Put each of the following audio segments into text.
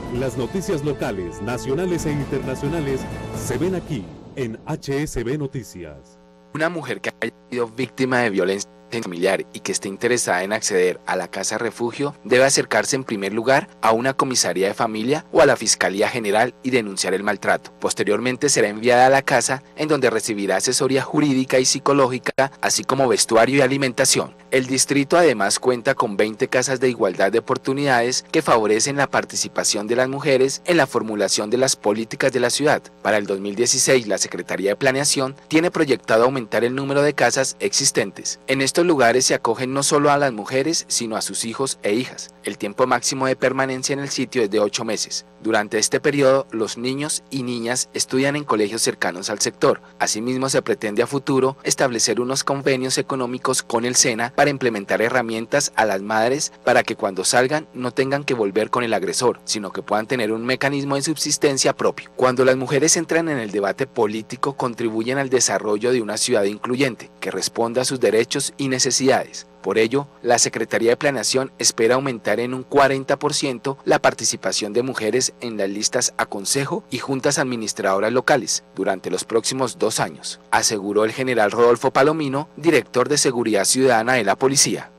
Las noticias locales, nacionales e internacionales se ven aquí en HSB Noticias. Una mujer que haya sido víctima de violencia familiar y que esté interesada en acceder a la casa refugio debe acercarse en primer lugar a una comisaría de familia o a la Fiscalía General y denunciar el maltrato. Posteriormente será enviada a la casa, en donde recibirá asesoría jurídica y psicológica, así como vestuario y alimentación. El distrito además cuenta con 20 casas de igualdad de oportunidades que favorecen la participación de las mujeres en la formulación de las políticas de la ciudad. Para el 2016, la Secretaría de Planeación tiene proyectado aumentar el número de casas existentes. En estos lugares se acogen no solo a las mujeres, sino a sus hijos e hijas. El tiempo máximo de permanencia en el sitio es de 8 meses. Durante este periodo, los niños y niñas estudian en colegios cercanos al sector. Asimismo, se pretende a futuro establecer unos convenios económicos con el SENA para implementar herramientas a las madres para que cuando salgan no tengan que volver con el agresor, sino que puedan tener un mecanismo de subsistencia propio. Cuando las mujeres entran en el debate político, contribuyen al desarrollo de una ciudad incluyente, que responda a sus derechos y necesidades. Por ello, la Secretaría de Planeación espera aumentar en un 40% la participación de mujeres en las listas a consejo y juntas administradoras locales durante los próximos 2 años, aseguró el general Rodolfo Palomino, director de Seguridad Ciudadana de la Policía.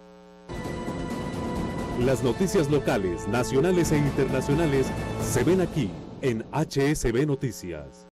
Las noticias locales, nacionales e internacionales se ven aquí en HSB Noticias.